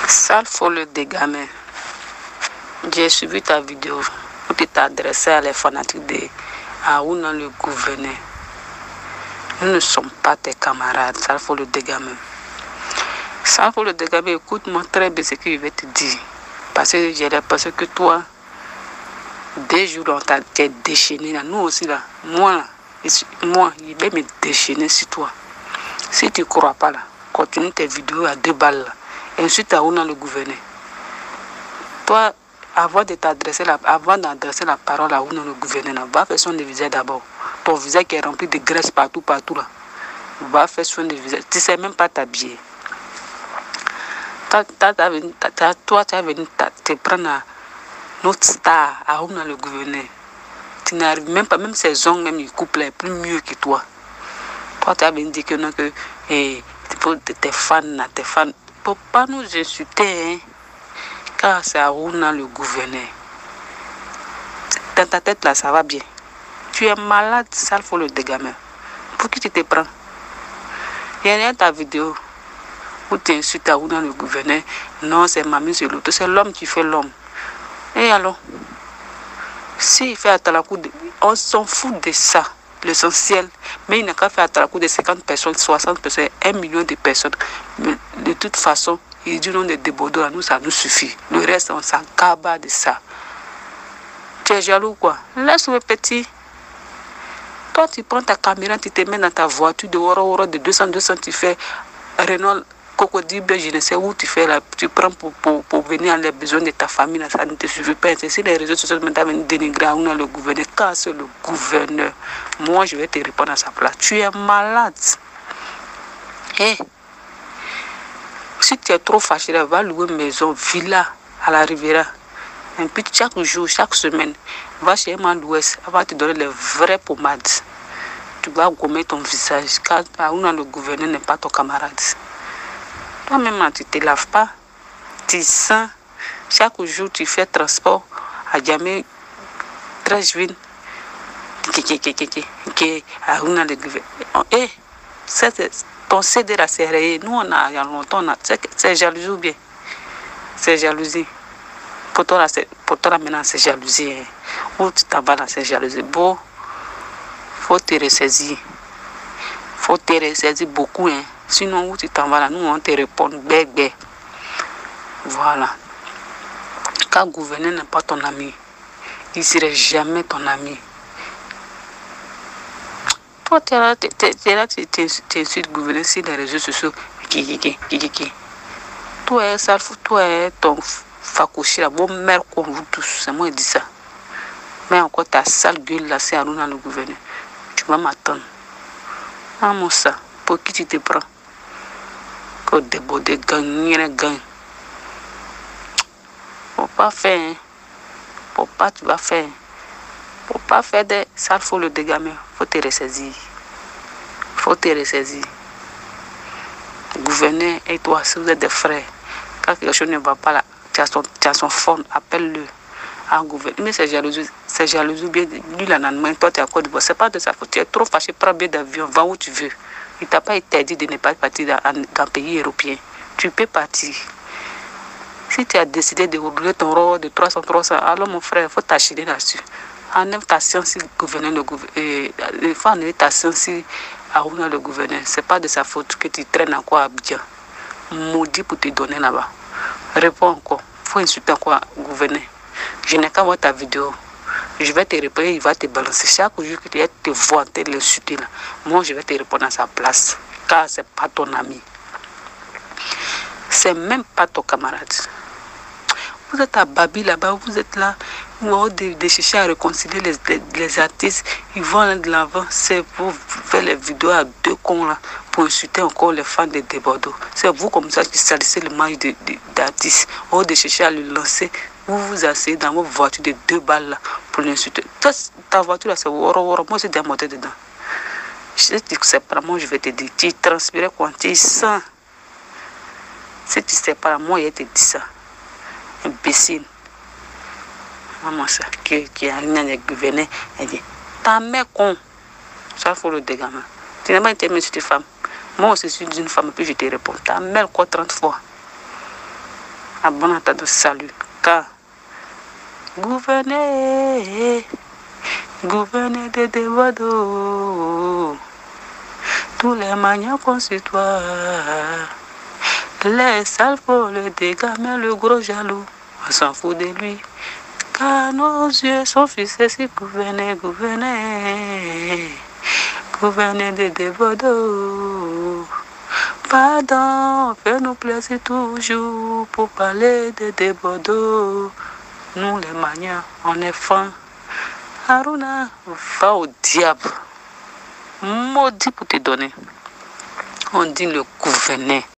Sale folle de gamin. J'ai suivi ta vidéo où tu t'es adressé à les fanatiques de Harouna le gouverneur. Nous ne sommes pas tes camarades, sale folle de gamin. Sale folle de gamin, écoute-moi très bien ce que je vais te dire. Parce que toi, des jours on t'a déchaîné là. Nous aussi là, moi, je vais me déchaîner sur toi. Si tu ne crois pas là, continue tes vidéos à 2 balles là. Et ensuite, à Harouna le gouverneur. Toi, avant d'adresser la parole à Harouna le gouverneur, va faire soin de visage d'abord. Ton visage qui est rempli de graisse partout là. Va faire soin de visage. Tu ne sais même pas t'habiller. Toi, tu as venu te prendre à notre star, à Harouna le gouverneur. Tu n'arrives même pas, même ses ongles, même ils coupent là, plus mieux que toi. Toi, tu as venu dire que non, que tes fans, tes fans. Faut pas nous insulter, hein, car c'est Harouna le gouverneur. Dans ta tête là, ça va bien. Tu es malade, sale folle de gamin. Pour qui tu te prends? Il y a ta vidéo où tu insultes Harouna le gouverneur. Non, c'est mamie, c'est l'autre. C'est l'homme qui fait l'homme. Et alors, s'il fait à la cour, on s'en fout de ça. L'essentiel, mais il n'a qu'à faire à la cour de 50 personnes, 60 personnes, 1 million de personnes. Mais de toute façon, il dit non de déborder à nous, ça nous suffit. Le reste, on s'en cabane de ça. Tu es jaloux quoi? Laisse le petit. Toi, tu prends ta caméra, tu te mets dans ta voiture de Woro de 200, tu fais Renault, Cocody, je ne sais où tu fais là, tu prends pour venir à les besoins de ta famille, là, ça ne te suffit pas. Si les réseaux sociaux maintenant viennent dénigrer le gouverneur, car c'est le gouverneur, moi je vais te répondre à sa place. Tu es malade. Et si tu es trop fâché, va louer une maison, villa à la Riviera. Et puis chaque jour, chaque semaine, va chez l'Ouest, elle va te donner les vraies pommades. Tu vas gommer ton visage, car le gouverneur n'est pas ton camarade. Toi-même, tu ne te laves pas. Tu sens. Chaque jour, tu fais transport à Djamé, 13 juin. Harouna le gouverneur. Et ton CD là, c'est rayé. Nous, on a, il y a longtemps, c'est jalousie ou bien? C'est jalousie. Pour toi, là, maintenant, c'est jalousie. Hein. Où tu t'en vas là, c'est jalousie. Bon, faut te ressaisir. Faut te ressaisir beaucoup, hein. Sinon, où tu t'en vas là, nous, on te répond, bébé. Voilà. Car le gouverneur n'est pas ton ami. Il ne serait jamais ton ami. Toi, tu es là, tu insultes le gouverneur sur les réseaux sociaux. Toi, ça, toi, ton fakouchi, la bonne mère qu'on vous tous. C'est moi qui dis ça. Mais encore ta sale gueule là, c'est Harouna le gouverneur. Tu vas m'attendre. Ah, mon ça, pour qui tu te prends? Que déborder, gagne. Faut pas faire, hein. Faut pas, tu vas faire. Faut pas faire des sales folles de gamins. Faut te ressaisir. Gouverneur et toi, si vous êtes des frères, quand quelque chose ne va pas là, tu as son fond, appelle-le. À gouverneur. Mais c'est jalousie bien. Lui, là, toi, tu es à Côte d'Ivoire. C'est pas de sa faute. Tu es trop fâché, prends bien d'avion, va où tu veux. Il ne t'a pas interdit de ne pas partir dans un pays européen. Tu peux partir. Si tu as décidé de rouler ton rôle de 300, alors mon frère, il faut t'achiner là-dessus. Enlève ta science si le gouverneur, il faut enlever ta science si Harouna le gouverneur. Ce n'est pas de sa faute que tu traînes encore à Abidjan. Maudit pour te donner là-bas. Réponds encore. Il faut insulter encore le gouverneur. Je n'ai qu'à voir ta vidéo. Je vais te répondre, il va te balancer. Chaque jour que tu vas te vanter, l'insulter là. Moi, je vais te répondre à sa place. Car ce n'est pas ton ami. C'est même pas ton camarade. Vous êtes à Babi là-bas, vous êtes là, vous de chercher à réconcilier les artistes. Ils vont de l'avant. C'est pour faire les vidéos à 2 cons là, pour insulter encore les fans de Débordeaux. C'est vous comme ça qui salissez l'image d'artistes. Au de chercher à le lancer. Vous vous asseyez dans votre voiture de 2 balles là, pour l'insulter. Ta voiture là, c'est Woro. Moi, j'ai démonté dedans. Je te dis que c'est pas moi, je vais te dire. Tu transpires quand tu sens. Si tu ne sais pas, moi, je te dis ça. Imbécile. Maman, ça, qui a rien avec le gouverneur, elle dit ta mère con. Ça, il faut le dégamer. Tu n'as pas été sur tes femmes. Moi aussi, je suis une femme, puis je te réponds. Ta mère quoi 30 fois. abonnez-toi de salut. Car gouvernez des dévoirs, tous les manières concitois. Les sales pour le dégât, mais le gros jaloux, on s'en fout de lui. Car nos yeux sont fixés sur gouvernez des dévoirs. Pardon, fais-nous plaisir toujours pour parler de débordeaux. Nous, les manières, on est francs. Haruna, va au diable. Maudit pour te donner. On dit le gouverner.